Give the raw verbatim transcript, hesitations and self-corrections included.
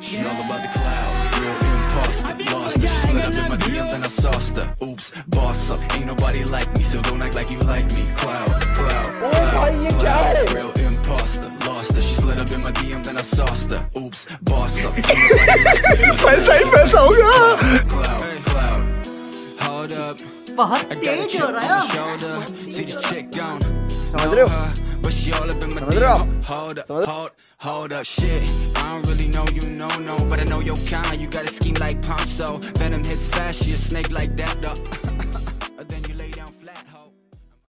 She all about the cloud, real imposter. Lost her, she slid up in my D M, then I sauced her. Oops, boss up, ain't nobody like me, so don't act like you like me. Cloud, cloud, cloud, cloud, real imposter. Lost her, she slid up in my D M, then I sauced her. Oops, boss up, ain't nobody like me, so don't act like you like me. Cloud, cloud, hold up. बहुत तेज हो रहा है। समझ रहे हो? समझ रहे हो? Hold up, hold, hold up, shit. I don't really know you, no, no, but I know your kind. You got a scheme like Ponzo. Venom hits fast, you a snake like that, though.